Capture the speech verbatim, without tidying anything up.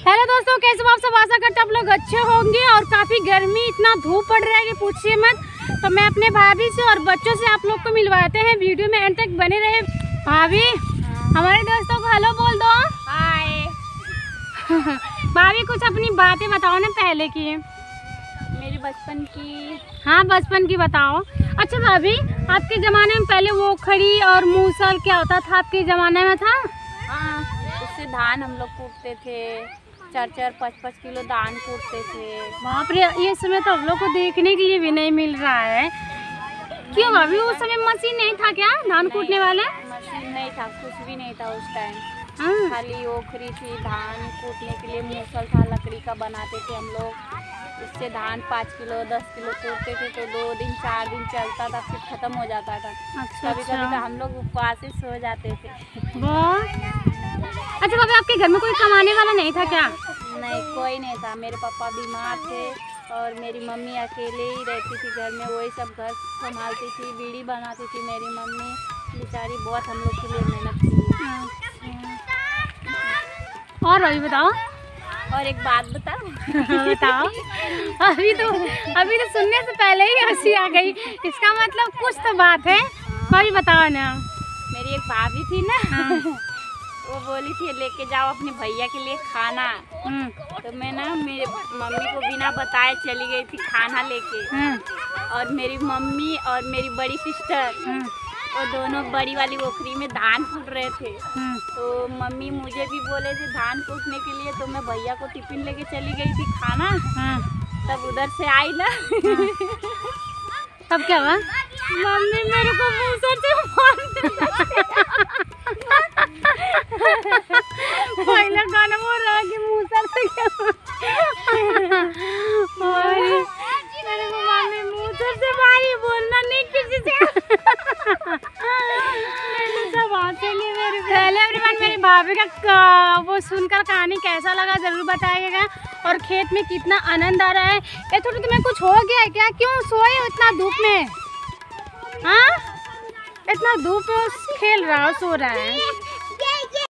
Hello दोस्तों, कैसे हो आप सब? आशा करते आप लोग अच्छे होंगे। और काफ़ी गर्मी, इतना धूप पड़ रहा है कि पूछिए मत। तो मैं अपने भाभी से और बच्चों से आप लोग को मिलवाते हैं। वीडियो में एंड तक बने रहे। भाभी, हमारे दोस्तों को हेलो बोल दो। हाय। भाभी, कुछ अपनी बातें बताओ ना पहले की, मेरी बचपन की। हाँ, बचपन की बताओ। अच्छा भाभी, आपके ज़माने में पहले वो खड़ी और मूसल क्या होता था? आपके ज़माने में था? हाँ, उससे धान हम लोग कूटते थे। चार चार पाँच पाँच किलो धान कूटते थे। बाप रे, ये समय तो हम लोग को देखने के लिए भी नहीं मिल रहा है। क्यों भाभी, उस समय मशीन नहीं था क्या धान कूटने वाले? मशीन नहीं था, कुछ भी नहीं था उस टाइम। हाँ। खाली ओखरी थी, धान कूटने के लिए मूसल था, लकड़ी का बनाते थे हम लोग। उससे धान पाँच किलो दस किलो कूटते थे तो दो दिन चार दिन चलता था, फिर खत्म हो जाता था। अच्छा, कभी कभी तो हम लोग उपवास से सो जाते थे। वाह। अच्छा भाभी, आपके घर में कोई कमाने वाला नहीं था क्या? नहीं, कोई नहीं था। मेरे पापा बीमार थे और मेरी मम्मी अकेले ही रहती थी घर में। वही सब घर संभालती थी, बीड़ी बनाती थी मेरी मम्मी। बेचारी बहुत हम लोग के लिए मेहनत की। और अभी बताओ। और एक बात बताओ। बताओ। अभी तो अभी तो सुनने से पहले ही हंसी आ गई। इसका मतलब कुछ तो बात है। भाभी बताओ ना। मेरी एक भाभी थी ना, वो बोली थी लेके जाओ अपने भैया के लिए खाना। तो मैं ना मेरे मम्मी को बिना बताए चली गई थी खाना लेके। और मेरी मम्मी और मेरी बड़ी सिस्टर वो दोनों बड़ी वाली ओखरी में धान कूट रहे थे। तो मम्मी मुझे भी बोले थे धान कूटने के लिए, तो मैं भैया को टिफिन लेके चली गई थी खाना। तब उधर से आई ना, तब क्या हुआ? मम्मी मेरे को मूसर से पहला गाना बोल रहा कि मूसर से क्या? मेरे को मम्मी मूसर से मारी, बोलना नहीं किसी से। पहले एवरीवन, मेरी भाभी का वो सुनकर कहानी कैसा लगा जरूर बताइएगा। और खेत में कितना आनंद आ रहा है। ये थोड़ी तुम्हें कुछ हो गया है क्या? क्यों सोए हो इतना धूप में? हाँ, इतना धूप में खेल रहा हो, सो रहा है।